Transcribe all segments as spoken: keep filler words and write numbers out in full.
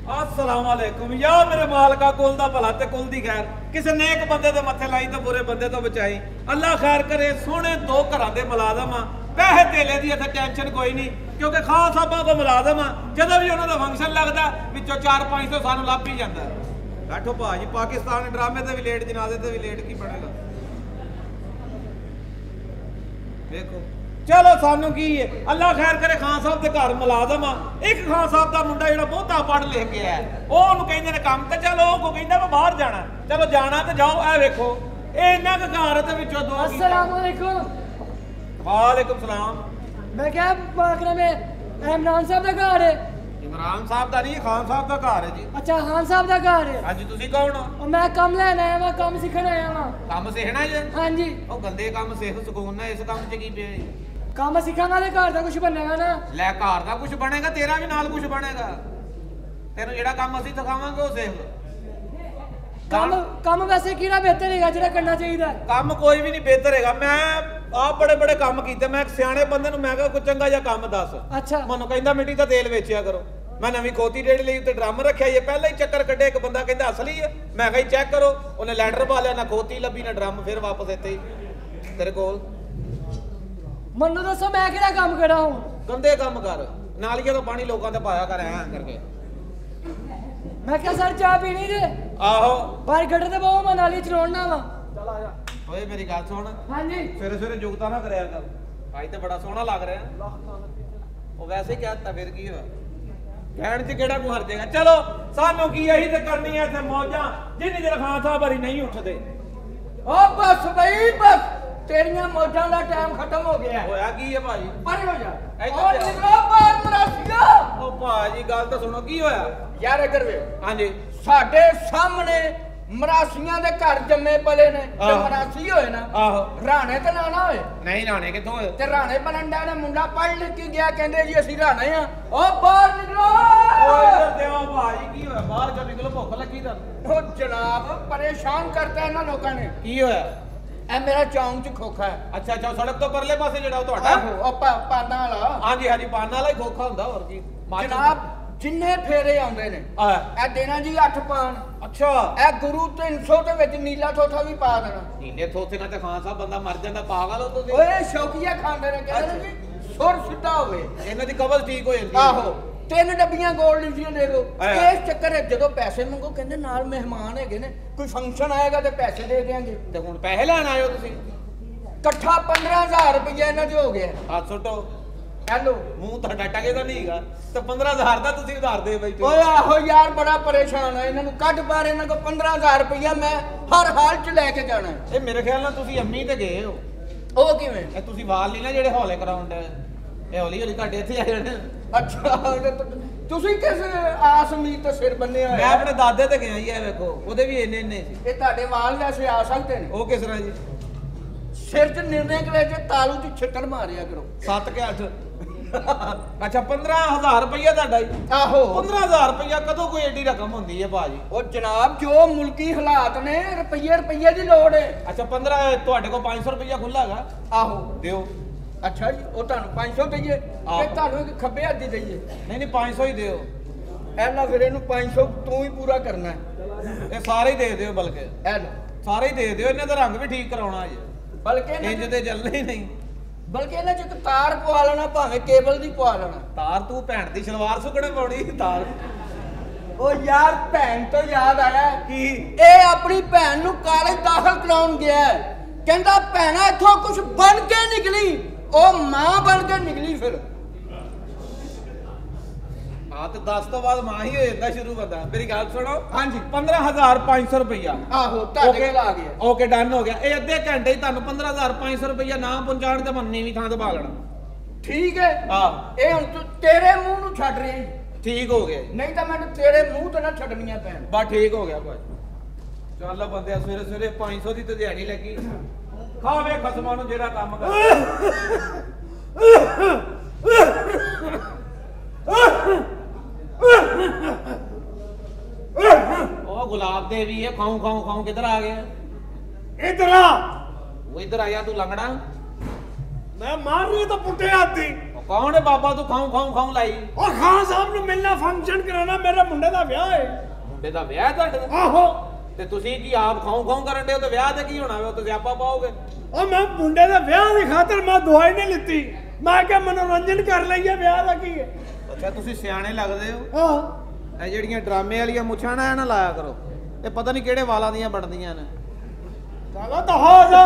अस्सलाम वालेकुम। या मेरे मालका कुल दा भला ते कुल दी खैर, किसी नेक बंदे दे मत्थे लाई तो बुरे बंदे तो बचाई। अल्लाह खैर करे। सोने दो घरां दे मुलाजम आ, पैसे तेले दी इत्थे टेंशन कोई नहीं, क्योंकि खान साहबां को मुलाजम आ, जदों भी उन्हां दा फंक्शन लगदा विचों चार पांच सौ सानूं लभ ही जांदा। बैठो भाजी, पाकिस्तान ड्रामे ते भी लेट, जनाजे ते भी लेट, की बनेगा देखो। चलो सानू की है, अल्लाह खैर करे। खान साहब के घर मुलाजम आ, एक खान साहब का मुंडा जो बहुता पढ़ लिख गया है, वो कहते हैं काम तो चलो, वो कहता मैं बाहर जाना, चलो जाना तो जाओ। ए वेखो इन्ना क घर ते विचों दो। अस्सलाम वालेकुम। वालेकुम सलाम। मैं क्या बाकरा में इमरान साहब का घर है? इमरान साहब का नहीं, खान साहब का घर है जी। अच्छा, खान साहब का घर है। हाँ जी। तुसी कौन हो? मैं कम लेना आया वा, कम सीखना आया वा। काम सीखना जी? हाँ जी। ओ गंदे काम सीख सुकून ना, इस काम च की पिया जी? काम सीखांगा ते घर दा कुछ बनेगा ना। लै घर दा कुछ बनेगा, तेरा भी नाल कुछ बनेगा। तेनू जेड़ा काम असीं सिखावांगे ओ सीख। काम काम वैसे किहड़ा बेहतर हैगा जेड़ा करना चाहिए? काम कोई भी नहीं बेहतर हैगा। मैं आप बड़े बड़े काम कीते, मैं एक सियाणे बंदे नूं मैं कहा कोई चंगा जिहा काम दस। अच्छा। मैनूं कहंदा मिट्टी दा तेल वेचिया करो। मैं नवीं खोती रेड़ी लई ते ड्रम रखिया, ये पहले ही चक्कर कड्डे। एक बंदा कहंदा असली है, मैं कहा चेक करो। उन्हें लैंडर पा लिया, ना खोती लभी ना ड्रम, फिर वापस इत्थे ही तेरे कोल। मनु दसो मैं किहड़ा काम करा हूं? गंदे काम कर, नालियां तो पानी लोकां ते पाया कर ऐ करके। मैं क्या सर चाह पीनी जे? आहो बाहर गड्ढे ते बहु मनाली चलाउणा वा। चल आ जा। ओए मेरी गल सुन। हां जी। सवेरे सवेरे जुगता ना करया कर, आज तो बड़ा सोहना लग रहा है। ओ वैसे ही कहता फिर की होया, कहण च केड़ा को हर जाएगा। चलो सानू की यही ते करनी है इत्थे मौजां, जिन्नी देर खान साहब हरी नहीं उठदे। ओ बस भाई बस, तेरियां मौजां दा टाइम खत्म हो गया। होया की है भाजी? परे हो जा। और निकलो बाहर मरासिया। ओ भाजी गल तो सुनो, की होया? यार इधर वे। हां जी। साडे सामने मरासियां दे घर जम्मे पले ने, ते मरासी होए ना। आहो। राणे ते ना ना होए। नहीं राणे किथों होए? ते राणे बनंडा ने मुंडा पढ़ लिख के गया, कहंदे जी असि राणे आ। ओ बाहर निकलो। ओ इधर देखो भाई, की होया? बाहर जो निकलो, भुख लगी तां। ओ जनाब परेशान करता है ना लोकां ने। की होया? ए मेरा चौंक च खोखा है। अच्छा अच्छा, सड़क तो परले पासे जेड़ा ਤੁਹਾਡਾ? आहो, ओ पाना वाला। हां जी हां जी, पाना वाला ही खोखा ਹੁੰਦਾ ਹੋਰ ਕੀ। जनाब जिन्ने फेरे आउंदे ने, ए देना जी अठ पान। अच्छा। ए गुरु तीन सौ ਦੇ ਵਿੱਚ ਨੀਲਾ ਥੋਥਾ ਵੀ ਪਾ ਦੇਣਾ। ਨੀਲੇ ਥੋਥੇ ਨਾਲ ਤੇ ਖਾਨ ਸਾਹਿਬ ਬੰਦਾ ਮਰ ਜਾਂਦਾ, ਪਾਗਲ ਹੋ ਤੁਸੀਂ। ਓਏ ਸ਼ੌਕੀਆ ਖਾਂਦੇ ਨੇ, ਕਹਿੰਦੇ ਨੇ ਜੀ ਸੁਰ ਸਿੱਧਾ ਹੋਵੇ, ਇਹਨਾਂ ਦੀ ਕਬਜ਼ ਠੀਕ ਹੋ ਜਾਂਦੀ। ਆਹੋ। ਤਿੰਨ ਡੱਬੀਆਂ ਗੋਲਡ ਲੀਫੀਆਂ ਦੇ ਦਿਓ। ਇਸ ਚੱਕਰ ਵਿੱਚ ਜਦੋਂ ਪੈਸੇ ਮੰਗੋ ਕਹਿੰਦੇ ਨਾਲ ਮਹਿਮਾਨ ਹੈਗੇ ਨੇ, ਕੋਈ ਫੰਕਸ਼ਨ ਆਏਗਾ ਤੇ ਪੈਸੇ ਦੇ ਦੇਾਂਗੇ। ਤੇ ਹੁਣ ਪੈਸੇ ਲੈਣ ਆਏ ਹੋ ਤੁਸੀਂ? ਇਕੱਠਾ ਪੰਦਰਾਂ ਹਜ਼ਾਰ ਰੁਪਏ ਇਹਨਾਂ ਦੇ ਹੋ ਗਿਆ। ਹੱਥ ਸੁੱਟੋ। ਹੈਲੋ, ਮੂੰਹ ਤੁਹਾਡਾ ਟਕੇ ਦਾ ਨਹੀਂ ਹੈਗਾ ਤੇ ਪੰਦਰਾਂ ਹਜ਼ਾਰ ਦਾ ਤੁਸੀਂ ਉਧਾਰ ਦੇ ਬੈਠੇ। ਓਏ ਆਹੋ ਯਾਰ, ਬੜਾ ਪਰੇਸ਼ਾਨ ਆ। ਇਹਨਾਂ ਨੂੰ ਕੱਢ ਬਾਹਰ, ਇਹਨਾਂ ਕੋਲ ਪੰਦਰਾਂ ਹਜ਼ਾਰ ਰੁਪਇਆ ਮੈਂ ਹਰ ਹਾਲ 'ਚ ਲੈ ਕੇ ਜਾਣਾ। ਇਹ ਮੇਰੇ ਖਿਆਲ ਨਾਲ ਤੁਸੀਂ ਅੰਮੀ ਤੇ ਗਏ ਹੋ। ਉਹ ਕਿਵੇਂ? ਇਹ ਤੁਸੀਂ ਵਾਲ ਨਹੀਂ ਨਾ ਜਿਹੜੇ ਹੌਲੇ ਕਰਾਉਂਦੇ, ਇਹ ਹੌਲੀ ਹੌਲੀ ਤੁਹਾਡੇ ਇੱਥੇ ਆ ਜਾਣੇ। ਅੱਛਾ, ਤੁਸੀਂ ਕਿਸ ਆਸ ਉਮੀਦ ਤੋਂ ਸਿਰ ਬੰਨਿਆ ਹੋਇਆ? ਮੈਂ ਆਪਣੇ ਦਾਦੇ ਤੇ ਗਿਆ ਜੀ, ਇਹ ਵੇਖੋ ਉਹਦੇ ਵੀ ਇੰਨੇ ਇੰਨੇ ਸੀ। ਇਹ ਤੁਹਾਡੇ ਵਾਲ ਵੈਸੇ ਆ ਸਕਦੇ ਨੇ? ਉਹ ਕਿਸ ਤਰ੍ਹਾਂ ਜੀ? ਸਿਰ 'ਚ ਨਿਰਣੇ ਕਲੇ 'ਚ ਤਾਲੂ 'ਚ ਛਿੱਟਰ ਮਾਰਿਆ ਕਰੋ। ਸੱਤ ਕੇ ਅੱਠ। ਅੱਛਾ, ਪੰਦਰਾਂ ਹਜ਼ਾਰ ਰੁਪਇਆ ਤੁਹਾਡਾ ਜੀ? ਆਹੋ। ਪੰਦਰਾਂ ਹਜ਼ਾਰ ਰੁਪਇਆ ਕਦੋਂ ਕੋਈ ਏਡੀ ਰਕਮ ਹੁੰਦੀ ਹੈ ਭਾਜੀ? ਉਹ ਜਨਾਬ ਜੋ ਮੁਲਕੀ ਹਾਲਾਤ ਨੇ, ਰੁਪਈਏ ਰੁਪਈਏ ਦੀ ਲੋੜ ਹੈ। ਅੱਛਾ, ਪੰਦਰਾਂ ਤੁਹਾਡੇ ਕੋਲ ਪੰਜ ਸੌ ਰੁਪਇਆ ਖੁੱਲਾ ਹੈਗਾ? ਆਹੋ। ਦਿਓ। ਅੱਛਾ ਜੀ, ਉਹ ਤੁਹਾਨੂੰ ਪੰਜ ਸੌ ਦਈਏ ਤੇ ਤੁਹਾਨੂੰ ਇੱਕ ਖੱਬੇ ਹੱਥ ਦੀ ਦਈਏ? ਨਹੀਂ ਨਹੀਂ, ਪੰਜ ਸੌ ਹੀ ਦਿਓ। ਐਨਾ ਫਿਰ ਇਹਨੂੰ ਪੰਜ ਸੌ ਤੂੰ ਹੀ ਪੂਰਾ ਕਰਨਾ ਹੈ। ਇਹ ਸਾਰੇ ਹੀ ਦੇ ਦਿਓ, ਬਲਕਿ ਐ ਲੋ ਸਾਰੇ ਹੀ ਦੇ ਦਿਓ। ਇਹਨਾਂ ਦਾ ਰੰਗ ਵੀ ਠੀਕ ਕਰਾਉਣਾ ਜੀ, ਬਲਕਿ ਇੰਜ ਤੇ ਚੱਲਣਾ ਹੀ ਨਹੀਂ। ਬਲਕਿ ਇਹਨਾਂ 'ਚ ਇੱਕ ਤਾਰ ਪਵਾ ਲੈਣਾ, ਭਾਵੇਂ ਕੇਬਲ ਦੀ ਪਵਾ ਲੈਣਾ। ਤਾਰ ਤੂੰ ਭੈਣ ਦੀ ਸਲਵਾਰ ਸੁੱਕਣੇ ਪਾਉਣੀ ਤਾਰ। ਉਹ ਯਾਰ ਭੈਣ ਤੋਂ ਯਾਦ ਆਇਆ, ਕੀ? ਇਹ ਆਪਣੀ ਭੈਣ ਨੂੰ ਕਾਲਜ ਦਾਖਲ ਕਰਾਉਣ ਗਿਆ, ਕਹਿੰਦਾ ਭੈਣਾ ਇੱਥੋਂ ਕੁਝ ਬਣ ਕੇ ਨਿਕਲੀ। ਉਹ ਮਾਂ ਬਣ ਕੇ ਨਿਕਲੀ। ਫਿਰ ਹਾਂ ਤੇ ਦਸ ਤੋਂ ਬਾਅਦ ਮਾਂ ਹੀ ਹੋ ਜਾਂਦਾ ਸ਼ੁਰੂ ਬੰਦਾ। ਮੇਰੀ ਗੱਲ ਸੁਣੋ। ਹਾਂਜੀ। ਪੰਦਰਾਂ ਹਜ਼ਾਰ ਪੰਜ ਸੌ ਰੁਪਇਆ। ਆਹੋ, ਤੁਹਾਡੇ ਕੋਲ ਆ ਗਿਆ। ਓਕੇ, ਡਨ ਹੋ ਗਿਆ। ਇਹ ਅੱਧੇ ਘੰਟੇ 'ਚ ਤੁਹਾਨੂੰ ਪੰਦਰਾਂ ਹਜ਼ਾਰ ਪੰਜ ਸੌ ਰੁਪਇਆ ਨਾ ਪਹੁੰਚਾਉਣ ਤੇ ਮੰਨੀ ਵੀ ਥਾਂ ਤੇ ਪਾ ਲੈਣਾ। ਠੀਕ ਹੈ। ਆਹ ਇਹ ਹੁਣ ਤੂੰ ਤੇਰੇ ਮੂੰਹ ਨੂੰ ਛੱਡ ਰਹੀ, ਠੀਕ ਹੋ ਗਿਆ। ਨਹੀਂ ਤਾਂ ਮੈਨੂੰ ਤੇਰੇ ਮੂੰਹ ਤੋਂ ਨਾ ਛੱਡਣੀਆਂ ਪੈਣ। ਬਸ ਠੀਕ ਹੋ ਗਿਆ ਭਾਈ। ਚੱਲ ਬੰਦਿਆ, ਸਵੇਰੇ ਸਵੇਰੇ ਪੰਜ ਸੌ ਦੀ ਤੇ ਦਿਹਾੜੀ ਲੱਗੀ। ਖਾਵੇ ਖਸਮਾਂ ਨੂੰ ਜਿਹੜਾ ਕੰਮ ਕਰ। ਉਹ ਗੁਲਾਬ ਦੇ ਵੀ ਹੈ, ਖਾਉ ਖਾਉ ਖਾਉ ਕਿੱਧਰ ਆ ਗਿਆ? इधर आ। वो इधर आया तू लंगड़ा। मैं मार रही तो पुट्टे आती। कौन है बाबा तू खाऊं खाऊं खाऊं लाई ओ खान साहब नु मिलना फंक्शन कराना मेरे मुंडे दा ब्याह है मुंडे दा ब्याह ਤੁਹਾਡੇ आहो ਤੇ ਤੁਸੀਂ ਕੀ ਆਪ ਖਾऊं ਖਾऊं ਕਰਨ ਦੇ ਹੋ ਤੇ ਵਿਆਹ ਤੇ ਕੀ ਹੋਣਾ ਵੇ ਤੁਸੀਂ ਆਪਾ ਪਾਓਗੇ ओ मैं मुंडे दा ब्याह दी खातिर मैं दवाई नहीं लित्ती मैं क्या मनोरंजन कर लईए ब्याह दा की है ਅੱਛਾ ਤੁਸੀਂ ਸਿਆਣੇ ਲੱਗਦੇ ਹੋ हां ਇਹ ਜਿਹੜੀਆਂ ਡਰਾਮੇ ਵਾਲੀਆਂ ਮੁੱਛਾਂ ਨਾ ਨਾ ਲਾਇਆ ਕਰੋ ਇਹ ਪਤਾ ਨਹੀਂ ਕਿਹੜੇ ਵਾਲਾਂ ਦੀਆਂ ਬਣਦੀਆਂ ਨੇ ਚਲੋ ਤਾਂ ਹੋ ਜਾ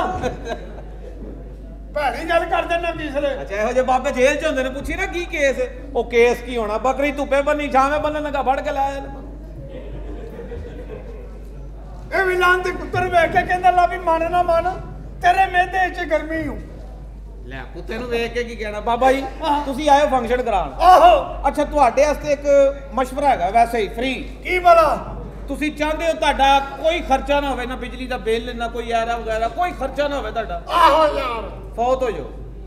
ਭੈਣੀ ਗੱਲ ਕਰ ਦੇਣਾ ਤੀਸਰੇ ਅੱਛਾ ਇਹੋ ਜਿਹੇ ਬਾਬੇ ਜੇਲ੍ਹ ਚ ਹੁੰਦੇ ਨੇ ਪੁੱਛੀ ਨਾ ਕੀ ਕੇਸ ਉਹ ਕੇਸ ਕੀ ਹੋਣਾ ਬੱਕਰੀ ਧੁੱਪੇ ਬੰਨੀ ਛਾਵੇਂ ਬੰਨਣ ਲਗਾ ਫੜ ਕੇ ਲਾਇਆ ਇਹ ਵਿਲਾਨ ਦੇ ਪੁੱਤਰ ਵੇਖ ਕੇ ਕਹਿੰਦਾ ਲਾ ਵੀ ਮਨ ਨਾ ਮਨ ਤੇਰੇ ਮੇਦੇ ਚ ਗਰਮੀ ਹੂੰ ਲੈ ਕੁੱਤੇ ਨੂੰ ਵੇਖ ਕੇ ਕੀ ਕਹਿਣਾ ਬਾਬਾ ਜੀ ਤੁਸੀਂ ਆਏ ਹੋ ਫੰਕਸ਼ਨ ਕਰਾਉਣ ਆਹੋ ਅੱਛਾ ਤੁਹਾਡੇ ਵਾਸਤੇ ਇੱਕ ਮਸ਼ਵਰਾ ਹੈਗਾ ਵੈਸੇ ਹੀ ਫ੍ਰੀ ਕੀ ਬਲਾ ਤੁਸੀਂ ਚਾਹੁੰਦੇ ਹੋ ਤੁਹਾਡਾ ਕੋਈ ਖਰਚਾ ਨਾ ਹੋਵੇ ਨਾ ਬਿਜਲੀ ਦਾ ਬਿੱਲ ਨਾ ਕੋਈ ਐਰਾ ਵਗੈਰਾ ਕੋਈ ਖਰਚਾ ਨਾ ਹੋਵੇ ਤੁਹਾਡਾ ਆਹੋ ਯਾਰ ਫੌਤ ਹੋ ਜਾਓ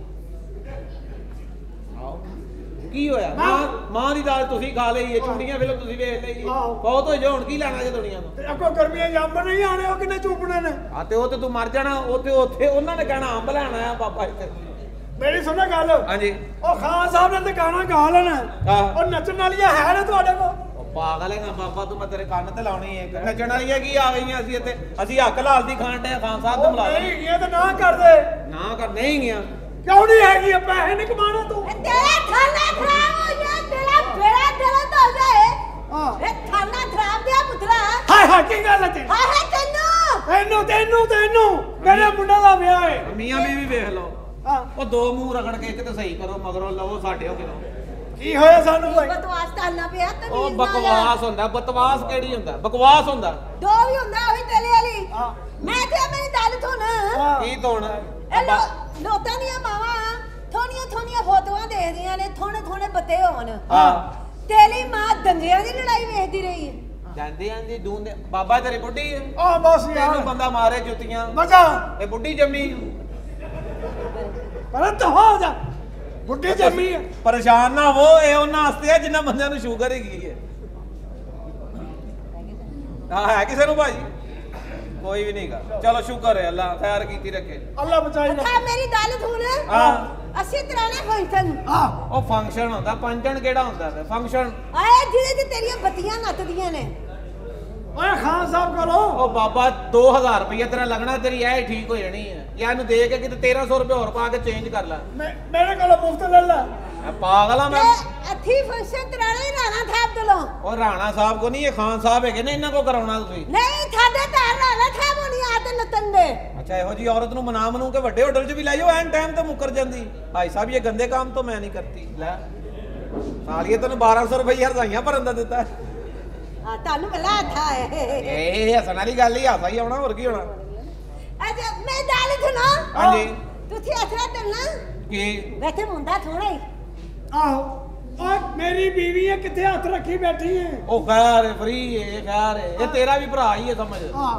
ਕੀ ਹੋਇਆ ਮਾਂ ਮਾਂ ਦੀ ਦਾਲ ਤੁਸੀਂ ਖਾ ਲਈ ਹੈ ਚੁੰਡੀਆਂ ਫਿਲਮ ਤੁਸੀਂ ਵੇਖ ਲਈ ਫੌਤ ਹੋ ਜਾਓ ਹੁਣ ਕੀ ਲੈਣਾ ਜੇ ਦੁਨੀਆ ਤੋਂ ਤੇ ਅੱਗੋਂ ਗਰਮੀਆਂ ਜੰਮ ਨਹੀਂ ਆਣੇ ਉਹ ਕਿੰਨੇ ਚੁੱਪਣੇ ਨੇ ਆ ਤੇ ਉਹ ਤੇ ਤੂੰ ਮਰ ਜਾਣਾ ਉਹ ਤੇ ਉੱਥੇ ਉਹਨਾਂ ਨੇ ਕਹਿਣਾ ਅੰਬ ਲੈਣਾ ਆ ਬਾਬਾ ਇੱਥੇ ਮੇਰੀ ਸੁਣੋ ਗੱਲ ਹਾਂਜੀ ਉਹ ਖਾਨ ਸਾਹਿਬ ਨੇ ਤੇ ਗਾਣਾ ਗਾ ਲੈਣਾ ਉਹ ਨੱਚਣ ਵਾਲੀਆਂ ਹੈ ਨੇ ਤੁਹਾਡੇ ਕੋਲ ਪਾਗਲ ਹੈਗਾ ਬਾਬਾ ਤੂੰ ਮੈਂ ਤੇਰੇ ਕੰਨ ਤੇ ਲਾਉਣੀ ਹੈ ਨੱਚਣ ਵਾਲੀਆਂ ਕੀ ਆ ਗਈਆਂ ਅਸੀਂ ਇੱਥੇ ਅਸੀਂ ਹੱਕ ਲਾਲ ਦੀ ਖਾਣ ਦੇ ਖਾਨ ਸਾਹਿਬ ਦੇ ਮੁਲਾਜ਼ਮ ਨਹੀਂ ਗਿਆ ਤਾਂ ਨਾ ਕਰਦੇ ਨਾ ਕਰ ਨਹੀਂ ਗਿਆ ਕਿਉਂ ਨਹੀਂ ਹੈਗੀ ਪੈਸੇ ਨਹੀਂ ਕਮਾਣਾ ਤੂੰ ਤੇਰਾ ਖਾਣਾ ਖਰਾਬ ਹੋ ਗਿਆ ਤੇਰਾ ਬੇੜਾ ਦਰਦ ਹੋ ਜਾਏ ਹਾਂ ਇਹ ਖਾਣਾ ਖਰਾਬ ਦਿਆ ਪੁੱਤਰਾ ਹਾਏ ਹਾਏ ਕੀ ਗੱਲ ਹੈ ਤੇਰੀ ਹਾਏ ਹਾਏ ਤੈਨੂੰ ਤੈਨੂੰ ਤੈਨੂੰ ਤੈਨੂੰ ਮੇਰੇ ਮੁੰਡਾ ਦਾ ਵਿਆਹ ਹੈ ਮੀਆਂ ਬੀਵੀ ਵੇਖ ਲਓ ਹਾਂ ਉਹ ਦੋ ਮੂੰਹ ਰਗੜ ਕੇ ਇੱਕ ਤੇ ਸਹੀ ਕਰੋ ਮਗਰੋਂ ਲਵੋ ਸਾਡੇ ਹੋ ਕਿਲੋ ਕੀ ਹੋਇਆ ਸਾਨੂੰ ਕੋਈ ਬਕਵਾਸ ਕਰਨਾ ਪਿਆ ਤੇ ਉਹ ਬਕਵਾਸ ਹੁੰਦਾ ਬਕਵਾਸ ਕਿਹੜੀ ਹੁੰਦਾ ਬਕਵਾਸ ਹੁੰਦਾ ਦੋ ਵੀ ਹੁੰਦਾ ਉਹੀ ਤੇਲੇ ਵਾਲੀ ਹਾਂ ਮੈਂ ਤੇ ਮੇਰੀ ਗੱਲ ਸੁਣ ਕੀ ਤੋਣ ਇਹ ਲੋਤਾਂ ਦੀਆਂ ਮਾਵਾਂ ਥੋੜੀਆਂ ਥੋੜੀਆਂ ਫੋਟੋਆਂ ਦੇਖਦੀਆਂ ਨੇ ਥੋੜੇ ਥੋੜੇ ਬੱਤੇ ਹੋਣ ਹਾਂ ਤੇਰੀ ਮਾਂ ਦੰਗਿਆਂ ਦੀ ਲੜਾਈ ਵੇਖਦੀ ਰਹੀ ਹੈ ਜਾਂਦੇ ਜਾਂਦੇ ਦੂੰਦੇ ਬਾਬਾ ਤੇਰੀ ਬੁੱਢੀ ਹੈ ਆ ਬਸ ਯਾਰ ਤੈਨੂੰ ਬੰਦਾ ਮਾਰੇ ਜੁੱਤੀਆਂ ਮਜ਼ਾ ਇਹ ਬੁੱਢੀ ਜੰਮੀ ਪਰ ਤਾਂ ਹੋ ਜਾ ਬੁੱਢੀ ਜੰਮੀ ਹੈ ਪਰੇਸ਼ਾਨ ਨਾ ਹੋ ਇਹ ਉਹਨਾਂ ਵਾਸਤੇ ਹੈ ਜਿਨ੍ਹਾਂ ਬੰਦਿਆਂ ਨੂੰ ਸ਼ੂਗਰ ਹੈਗੀ ਹੈ ਹਾਂ ਹੈ ਕਿਸੇ ਨੂੰ ਭਾਜੀ ਕੋਈ ਵੀ ਨਹੀਂਗਾ ਚਲੋ ਸ਼ੁਕਰ ਹੈ ਅੱਲਾ ਖੈਰ ਕੀਤੀ ਰੱਖੇ ਅੱਲਾ ਬਚਾਈ ਅੱਛਾ ਮੇਰੀ ਗੱਲ ਸੁਣ ਹਾਂ ਅਸੀਂ ਤਰਾਣੇ ਫੰਕਸ਼ਨ ਹਾਂ ਉਹ ਫੰਕਸ਼ਨ ਹੁੰਦਾ ਪੰਜਣ ਕਿਹੜਾ ਹੁੰਦਾ ਹੈ ਫੰਕਸ਼ਨ ਆਏ ਜਿਹਦੇ ਚ ਤੇਰੀਆਂ ਬੱਤੀਆਂ ਨੱਚਦੀਆਂ ਨੇ ਓਏ ਖਾਨ ਸਾਹਿਬ ਕਰੋ ਉਹ ਬਾਬਾ ਦੋ ਹਜ਼ਾਰ ਰੁਪਏ ਤੇਰਾ ਲੱਗਣਾ ਤੇਰੀ ਐ ਠੀਕ ਹੋ ਜਾਣੀ ਹੈ ਜਾਂ ਇਹਨੂੰ ਦੇ ਕੇ ਕਿਤੇ ਤੇਰਾਂ ਸੌ ਰੁਪਏ ਹੋਰ ਪਾ ਕੇ ਚੇਂਜ ਕਰ ਲੈ ਮੇਰੇ ਕੋਲ ਮੁਫਤ ਲੈ ਲੈ ਮੈਂ ਪਾਗਲ ਆ ਮੈਂ ਤੇ ਅੱਥੀ ਫੰਕਸ਼ਨ ਤਰਾਣੇ ਰਾਣਾ ਸਾਹਿਬ ਦਲੋਂ ਉਹ ਰਾਣਾ ਸਾਹਿਬ ਕੋ ਨਹੀਂ ਇਹ ਖਾਨ ਸਾਹਿਬ ਹੈਗੇ ਨੇ ਇਹਨਾਂ ਕੋ ਕਰਾਉਣਾ ਤੁਸੀਂ ਨਹੀਂ ਸਾਡੇ ਤਾਂ ਰਾਣਾ ਸਾਹਿਬ ਹੋਣੀ ਆ ਤੇ ਨਤਨ ਦੇ ਅੱਛਾ ਇਹੋ ਜੀ ਔਰਤ ਨੂੰ ਮਨਾ ਮਨੂ ਕੇ ਵੱਡੇ ਹੋਟਲ 'ਚ ਵੀ ਲਾਈਓ ਐਨ ਟਾਈਮ ਤੇ ਮੁੱਕਰ ਜਾਂਦੀ ਭਾਈ ਸਾਹਿਬ ਇਹ ਗੰਦੇ ਕੰਮ ਤੋਂ ਮੈਂ ਨਹੀਂ ਕਰਤੀ ਲੈ ਸਾਲੀਏ ਤੈਨੂੰ ਬਾਰਾਂ ਸੌ ਰੁਪਏ ਰਜ਼ਾਈਆਂ ਭਰਨ ਦਾ ਦਿੱਤਾ ਆ ਤੁਹਾਨੂੰ ਬਲਾ ਥਾ ਇਹ ਹਸਣ ਵਾਲੀ ਗੱਲ ਹੀ ਹਾਸਾ ਹੀ ਆਉਣਾ ਹੋਰ ਕੀ ਹੋਣਾ ਅੱਛਾ ਮੈਂ ਗੱਲ ਸੁਣਾ ਹਾਂਜੀ ਤੁਸੀਂ ਅਸਰਾ ਚੱਲਣਾ ਕੀ ਵੈਸੇ ਮੁੰਡਾ ਥੋੜਾ ਹੀ ਆਹੋ ਓਏ ਮੇਰੀ ਬੀਵੀ ਹੈ ਕਿੱਥੇ ਹੱਥ ਰੱਖੀ ਬੈਠੀ ਹੈ ਉਹ ਖੈਰ ਫਰੀ ਹੈ ਖੈਰ ਇਹ ਤੇਰਾ ਵੀ ਭਰਾ ਹੀ ਹੈ ਸਮਝ ਹਾਂ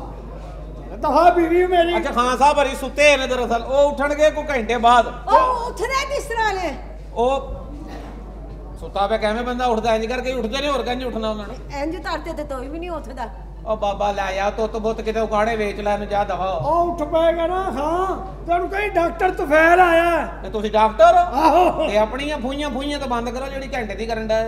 ਦਫਾ ਬੀਵੀ ਮੇਰੀ ਅੱਛਾ ਖਾਨ ਸਾਹਿਬ ਹਰੀ ਸੁੱਤੇ ਨੇ ਦਰਅਸਲ ਉਹ ਉੱਠਣਗੇ ਕੋਈ ਘੰਟੇ ਬਾਅਦ ਉਹ ਉੱਠਦੇ ਕਿਸ ਤਰ੍ਹਾਂ ਨੇ ਉਹ ਸੁੱਤਾ ਪਿਆ ਕਿਵੇਂ ਬੰਦਾ ਉੱਠਦਾ ਇੰਜ ਕਰਕੇ ਉੱਠਦੇ ਨੇ ਹੋਰ ਕਹਿੰਦੇ ਉੱਠਣਾ ਉਹਨਾਂ ਨੂੰ ਇੰਜ ਧਰਤੇ ਤੇ ਤੋਈ ਵੀ ਨਹੀਂ ਉੱਠਦਾ ਉਹ ਬਾਬਾ ਲੈ ਜਾ ਤੁੱਤ ਬੁੱਤ ਕਿਤੇ ਉਕਾੜੇ ਵੇਚ ਲੈ ਨੂੰ ਜਾ ਦਵਾ ਉਹ ਉੱਠ ਪਏਗਾ ਨਾ ਹਾਂ ਤੈਨੂੰ ਕਹੀ ਡਾਕਟਰ ਤੁਫੈਲ ਆਇਆ ਤੇ ਤੁਸੀਂ ਡਾਕਟਰ ਆਹੋ ਤੇ ਆਪਣੀਆਂ ਫੂਈਆਂ ਫੂਈਆਂ ਤਾਂ ਬੰਦ ਕਰੋ ਜਿਹੜੀ ਘੰਟੇ ਦੀ ਕਰਨ ਦਾ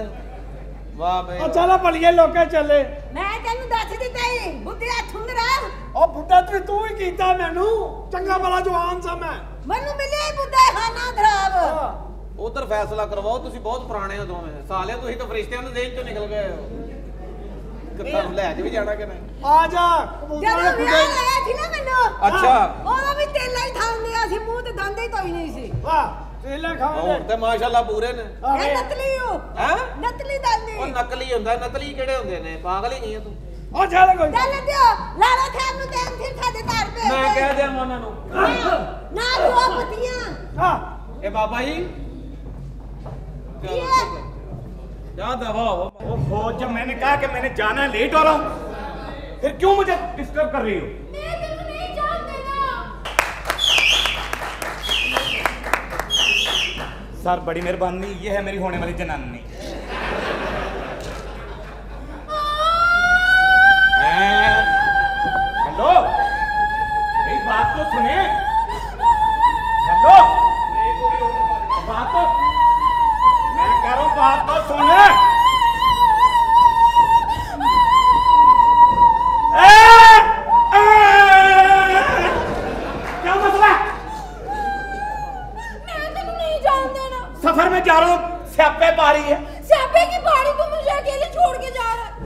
ਵਾਹ ਬਈ ਉਹ ਚੱਲ ਭਲੀਏ ਲੋਕੇ ਚੱਲੇ ਮੈਂ ਤੈਨੂੰ ਦੱਸ ਦਿੱਤਾ ਹੀ ਬੁੱਧਿਆ ਠੁੰਗਰਾ ਉਹ ਬੁੱਢਾ ਤੇ ਤੂੰ ਹੀ ਕੀਤਾ ਮੈਨੂੰ ਚੰਗਾ ਭਲਾ ਜਵਾਨ ਸਾਂ ਮੈਂ ਮੈਨੂੰ ਮਿਲਿਆ ਬੁੱਧਾ ਖਾਨਾ ਖਰਾਬ ਉਧਰ ਫੈਸਲਾ ਕਰਵਾਓ ਤੁਸੀਂ ਬਹੁਤ ਪੁਰਾਣੇ ਹੋ ਦੋਵੇਂ ਸਾਲਿਆ ਤੁਸੀਂ ਤਾਂ ਫਰਿਸ਼ਤਿਆਂ ਦੇ ਦੇਹ ਚੋਂ ਨਿਕਲ ਗਏ ਹੋ ਕਿੱਥਾਂ ਨੂੰ ਲੈ ਕੇ ਵੀ ਜਾਣਾ ਕਿ ਨਹੀਂ ਆ ਜਾ ਜਦੋਂ ਵਿਆਹ ਆਇਆ ਸੀ ਨਾ ਮੈਨੂੰ ਅੱਛਾ ਉਹ ਵੀ ਤੇਲਾ ਹੀ ਖਾਂਦਿਆ ਸੀ ਮੂੰਹ ਤੇ ਦੰਦ ਹੀ ਤੋਈ ਨਹੀਂ ਸੀ ਵਾਹ ਤੇਲਾ ਖਾਣੇ ਹੁਣ ਤੇ ਮਾਸ਼ਾਅੱਲਾ ਪੂਰੇ ਨੇ ਇਹ ਨਕਲੀ ਹੋ ਹੈ ਨਕਲੀ ਦੰਦ ਉਹ ਨਕਲੀ ਹੁੰਦਾ ਨਕਲੀ ਕਿਹੜੇ ਹੁੰਦੇ ਨੇ ਪਾਗਲ ਹੀ ਨਹੀਂ ਆ ਤੂੰ ਉਹ ਚੱਲ ਕੋਈ ਚੱਲ ਦਿਓ ਲਾਲਾ ਸਾਹਿਬ ਨੂੰ ਟਾਈਮ ਫਿਰ ਸਾਡੇ ਘਰ ਭੇਜ ਮੈਂ ਕਹਿ ਦਿਆਂ ਉਹਨਾਂ ਨੂੰ ਨਾ ਦੋ ਪਤੀਆਂ ਹਾਂ ਇਹ ਬਾਬਾ ਜੀ जा दवा हो ओहो जब मैंने कहा कि मैंने जाना है लेट हो रहा हूँ फिर क्यों मुझे डिस्टर्ब कर रही हो मैं तेरे नहीं जान देना सर बड़ी मेहरबानी ये है मेरी होने वाली जनानी हेलो मेरी बात तो सुने हेलो बात तो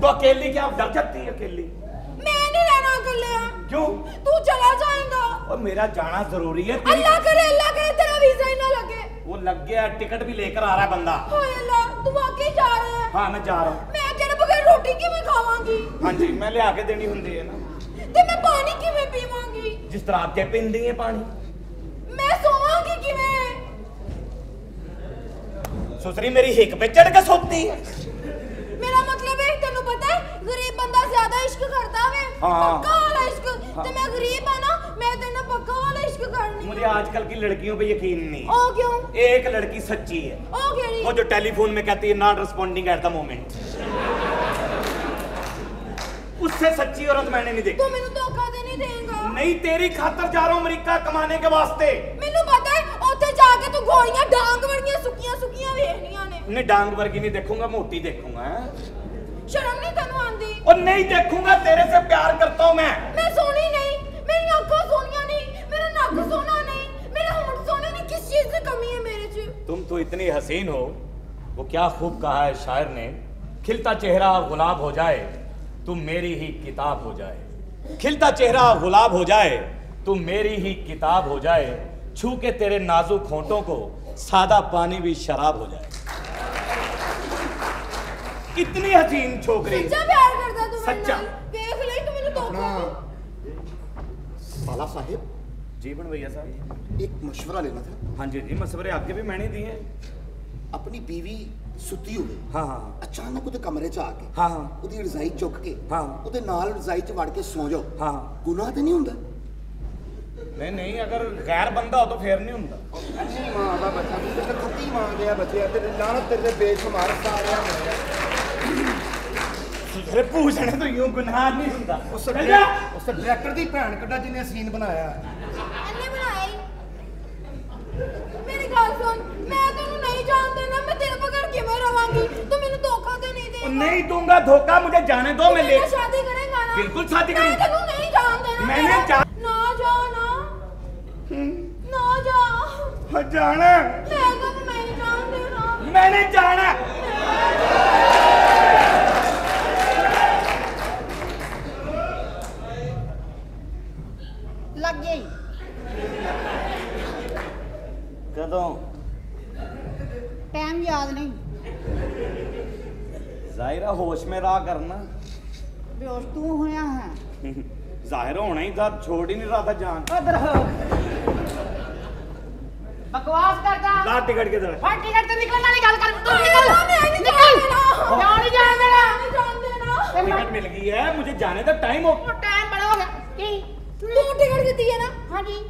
तो अकेली क्या डर जाती है अकेली? मैं नहीं रहना अकेले। क्यों? तू चला जाएगा। और मेरा जाना जरूरी है। अल्लाह करे अल्लाह करे तेरा वीजा ही ना लगे। वो लग गया, टिकट भी लेकर आ रहा है बंदा। हाय अल्लाह, तू वाकई जा रहा है? हाँ मैं जा रहा हूँ। मैं तेरे बगैर रोटी किवें खावांगी? हाँ जी, मैं लिया के देनी होंदी है ना। ते मैं पानी किवें पीवांगी? जिस तरह आपके पींदी है पानी। मैं सोवांगी किवें? सुसरी मेरी हिक पे चढ़ के सोती है। मेरा मतलब है तेनू पता है गरीब बंदा ज्यादा इश्क करता है। हाँ। पक्का वाला इश्क। हाँ। ते मैं गरीब है ना, मैं तेरे पक्का वाला इश्क करनी। मुझे आजकल की लड़कियों पे यकीन नहीं। ओ क्यों? एक लड़की सच्ची है। ओ केड़ी? वो जो टेलीफोन में कहती है not responding at the moment. उससे सच्ची औरत मैंने नहीं देखी। तू मेनू धोखा दे नहीं देगा? नहीं, तेरी खातर जा रहा हूँ अमेरिका कमाने के वास्ते। मेनू पता है ओथे जाके तू गोलियां डांग वर्गियां सुकियां सुकियां वेखनियां ने। नहीं, डांग वर्गी नहीं देखूंगा, मोटी देखूंगा। शर्म नहीं तेनू आंदी? और नहीं देखूंगा, तेरे से प्यार करता हूँ मैं। मैं सोनी नहीं, मेरी आंखें सोनियां नहीं, मेरा नाक सोना नहीं, मेरे होंठ सोने नहीं, किस चीज की कमी है मेरे च? तुम तो इतनी हसीन हो। वो क्या खूब कहा है शायर ने, खिलता चेहरा गुलाब हो जाए तुम मेरी ही किताब हो जाए। खिलता चेहरा गुलाब हो जाए तुम मेरी ही किताब हो जाए, छू के तेरे नाजुक होंठों को सादा पानी भी शराब हो जाए। कितनी हसीन छोकरी। सच्चा प्यार करता तू? सच्चा। देख ले तू मेनू धोखा। साला साहिब जी बन भैया साहब, एक मशवरा लेना था। हाँ जी जी, मशवरे आपके भी मैंने दिए। अपनी बीवी सुती हुई हाँ हाँ अचानक ਉਹਦੇ ਕਮਰੇ ਚ ਆ ਕੇ हाँ हाँ ਉਹਦੀ ਰਜ਼ਾਈ ਚੁੱਕ ਕੇ हाँ ਉਹਦੇ ਨਾਲ ਰਜ਼ਾਈ ਚ ਵੜ ਕੇ ਸੌ ਜਾਓ। हाँ ਗੁਨਾਹ ਤੇ ਨਹੀਂ ਹੁੰਦਾ? नहीं नहीं, अगर गैर बंदा हो तो फिर नहीं होता। ਅੰਨੀ ਮਾਂ ਦਾ ਬੱਚਾ ਵੀ ਤੇ ਕੁੱਤੀ ਮਾਂ ਦੇ ਆ ਬੱਚੇ ਤੇ ਲਾਨਤ ਤੇਰੇ ਦੇ ਬੇਸ਼ੁਮਾਰ ਸਾਰਿਆਂ ਨੂੰ। तेरे पूछने तो यूं गुनाह नहीं होता। ਉਸ ਉਸ ਡਾਇਰੈਕਟਰ ਦੀ ਭੈਣ ਕੱਢਾ ਜਿਹਨੇ ਸੀਨ ਬਣਾਇਆ। अन्ने बनाई। मेरी गल सुन, मैं तेनू नहीं जान देना, मैं तेरे बगैर किवें रवांगी? तू मेनू धोखा दे नहीं देगा? नहीं दूंगा धोखा, मुझे जाने दो। मैं ले शादी करेगा ना? बिल्कुल शादी मैं करूंगा। तेनू नहीं जान देना। मैंने जा ना जा ना ना जा। हाँ जाना। मैं तेनू नहीं जान देना। मैंने जाना। लग गई। कदों? टाइम याद नहीं। जाहिरा होश में रहा करना। बेहोश तू होया है। जाहिर होना ही था, छोड़ ही नहीं रहा था जान। उधर हो। बकवास करता। ला टिकट के तरह। हां टिकट से निकलना नहीं, गल कर तू निकल। निकल। क्या नहीं जान देना? नहीं जान देना। टिकट मिल गई है, मुझे जाने का टाइम हो। टाइम बड़ा हो गया। की तू टिकट दी है ना? हां जी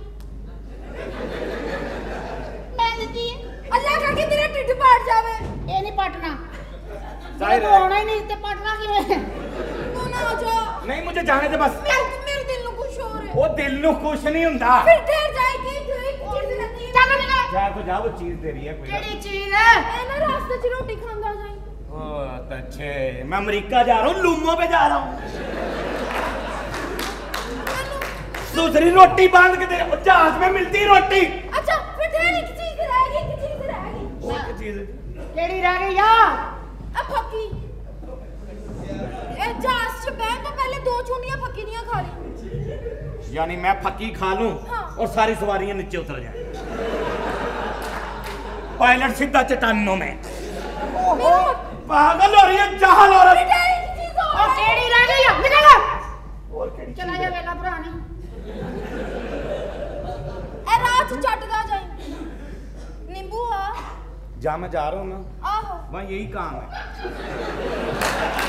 मैं दी है। अल्लाह करके तेरा टिड पाट जावे। ए नहीं पाटना। जाहिर है होना ही नहीं ते पाटना किवें? तू ना जा। नहीं मुझे जाने दे बस। मेरे मेरे दिल नु कुछ हो रे। वो दिल नु कुछ नहीं हुंदा। फिर ठहर जाएगी जो एक चीज रहती है। चल निकल। जा तो जा, वो चीज दे रही है कोई। केड़ी चीज है? ए ना रास्ते च रोटी खांदा जाई। ओ अच्छे, मैं अमेरिका जा रहा हूं, लूमो पे जा रहा हूं। दूसरी रोटी बांध के दे, जहाज में मिलती रोटी। अच्छा फिर ठहर, एक चीज रह गई, एक चीज रह गई। वो क्या चीज है? केड़ी रह गई यार? अब फकी। ए जहाज से बैठ तो पहले दो चूड़ियां फकी दियां खा ली। यानी मैं फकी खा लूं हाँ। और सारी सवारियां नीचे उतर जाए। पायलट सीधा चट्टानों में। ओहो पागल हो रही है, जहाल औरत। एक चीज और केड़ी रह गई है? निकल। और केड़ी चला जा वेला पुरानी। ए रात चटदा जाई। नींबू आ जा, मैं जा रहा हूं ना, आहो वहां यही काम है।